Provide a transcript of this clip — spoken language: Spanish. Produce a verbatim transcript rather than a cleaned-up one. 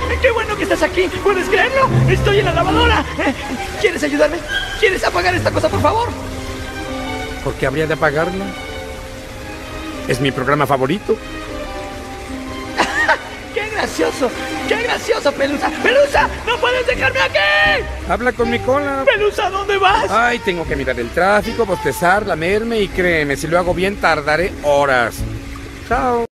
¡Qué bueno que estás aquí! ¿Puedes creerlo? ¡Estoy en la lavadora! ¿Quieres ayudarme? ¿Quieres apagar esta cosa, por favor? ¿Por qué habría de apagarla? Es mi programa favorito. ¡Qué gracioso! ¡Qué gracioso, Pelusa! ¡Pelusa! ¡No puedes dejarme aquí! Habla con mi cola. Pelusa, ¿dónde vas? Ay, tengo que mirar el tráfico, bostezar, lamerme y créeme, si lo hago bien tardaré horas. Chao.